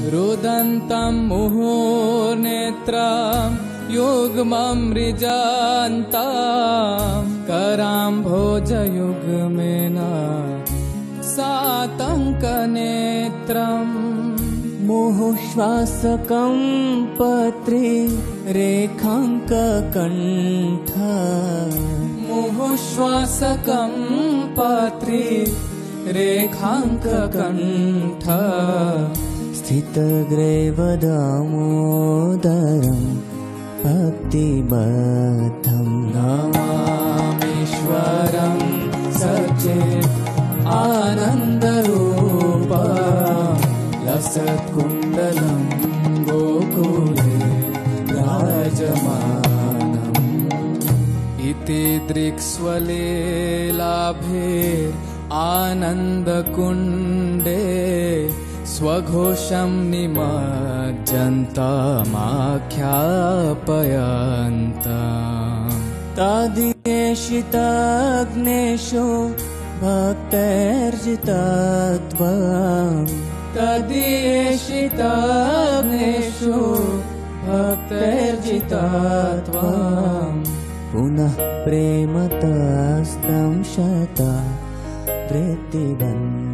रुदन्तं मुहुर्नेत्रं युग्ममृजान्तां कराम्भोजयुग्मेन सातङ्कनेत्रम् मुहुश्वासकं पत्रे रेखाङ्ककण्ठ मुहुश्वासकं पत्रे रेखाङ्ककण्ठ स्थितग्रैवदामोदरं भक्तिबद्धं नमामीश्वरं सच्चित् आनन्दरूपं लसत्कुण्डलं गोकुले राजमानम् इति दृक्स्वलीलाभिरानन्दकुण्डे स्वघोषं निमज्जन्तमाख्यापयन्तम् तदीयेषितग्नेषु भक्तैर्जितत्वम् तदीयेषितग्नेषु भक्तैर्जितत्वम् पुनः प्रेमतस्तं शता वृत्तिबन्धः